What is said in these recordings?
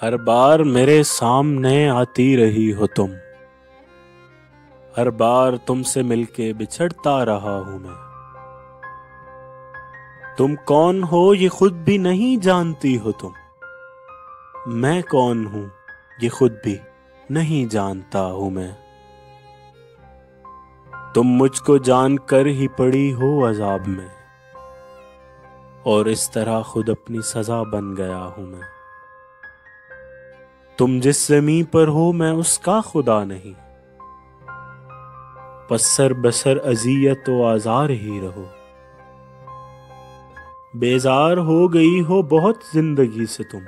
ہر بار میرے سامنے آتی رہی ہو تم، ہر بار تم سے مل کے بچھڑتا رہا ہوں میں۔ تم کون ہو یہ خود بھی نہیں جانتی ہو تم، میں کون ہوں یہ خود بھی نہیں جانتا ہوں میں۔ تم مجھ کو جان کر ہی پڑی ہو عذاب میں، اور اس طرح خود اپنی سزا بن گیا ہوں میں۔ تم جس زمیں پر ہو میں اس کا خدا نہیں، پس سر بسر اذیت و آزار ہی رہو۔ بیزار ہو گئی ہو بہت زندگی سے تم،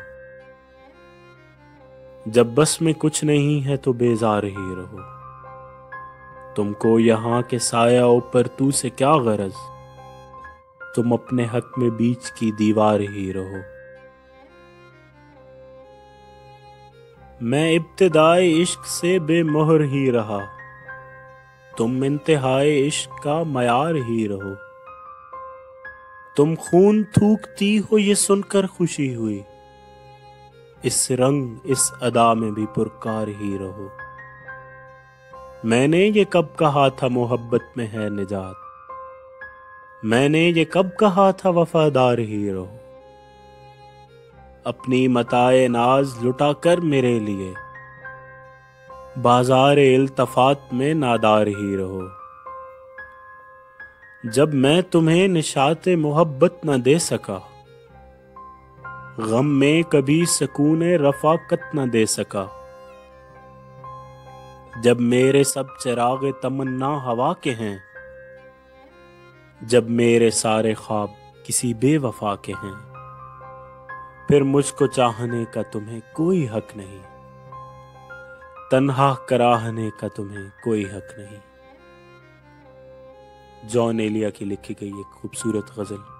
جب بس میں کچھ نہیں ہے تو بیزار ہی رہو۔ تم کو یہاں کے سایہ اوپر تو سے کیا غرض، تم اپنے حق میں بیچ کی دیوار ہی رہو۔ میں ابتدائے عشق سے بے مہر ہی رہا، تم انتہائے عشق کا معیار ہی رہو۔ تم خون تھوکتی ہو یہ سن کر خوشی ہوئی، اس رنگ اس ادا میں بھی پرکار ہی رہو۔ میں نے یہ کب کہا تھا محبت میں ہے نجات، میں نے یہ کب کہا تھا وفادار ہی رہو۔ اپنی متاع ناز لٹا کر میرے لیے بازار التفات میں نادار ہی رہو۔ جب میں تمہیں نشاط محبت نہ دے سکا، غم میں کبھی سکون رفاقت نہ دے سکا، جب میرے سب چراغ تمنا ہوا کے ہیں، جب میرے سارے خواب کسی بے وفا کے ہیں، پھر مجھ کو چاہنے کا تمہیں کوئی حق نہیں، تنہا کراہنے کا تمہیں کوئی حق نہیں۔ جان ایلیا کی لکھی گئی ایک خوبصورت غزل۔